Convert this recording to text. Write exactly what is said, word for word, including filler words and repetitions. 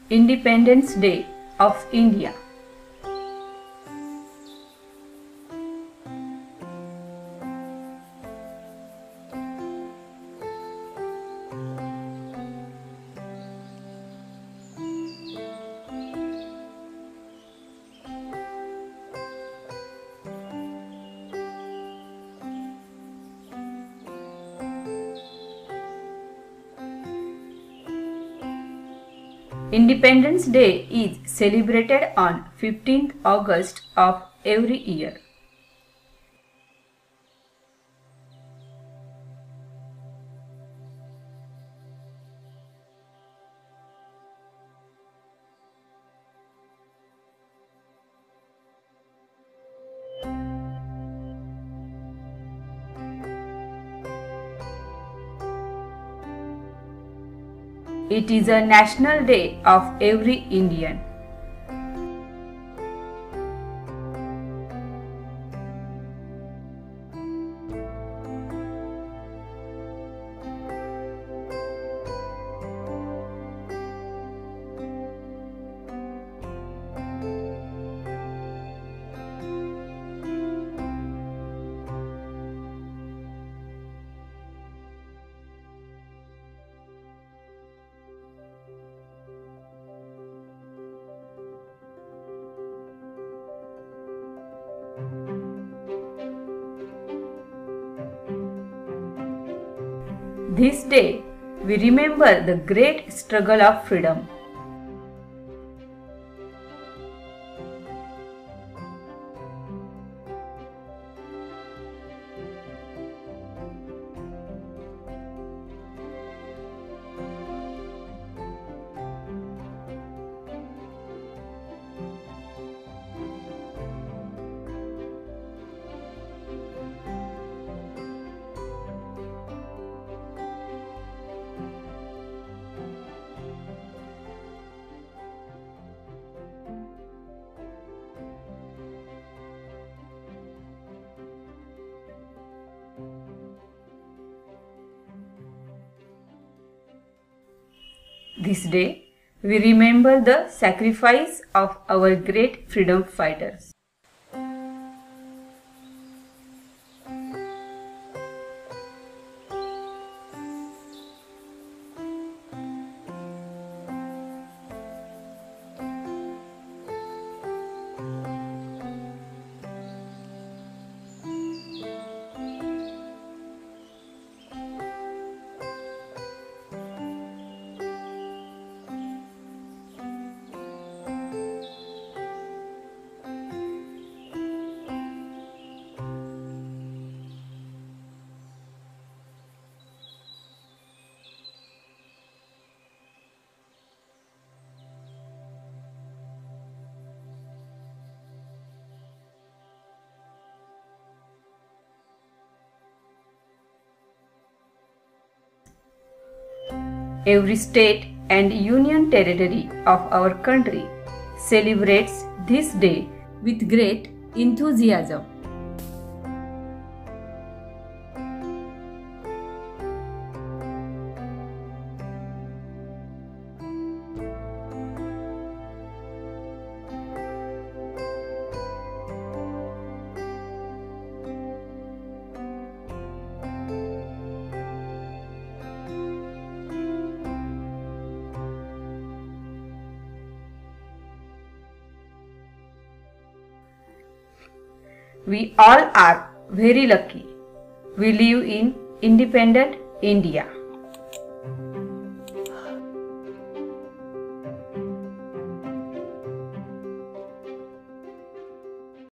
Independence Day of India. Independence Day is celebrated on fifteenth August of every year. It is a national day of every Indian. This day, we remember the great struggle of freedom. This day, we remember the sacrifice of our great freedom fighters. Every state and union territory of our country celebrates this day with great enthusiasm. We all are very lucky. We live in independent India.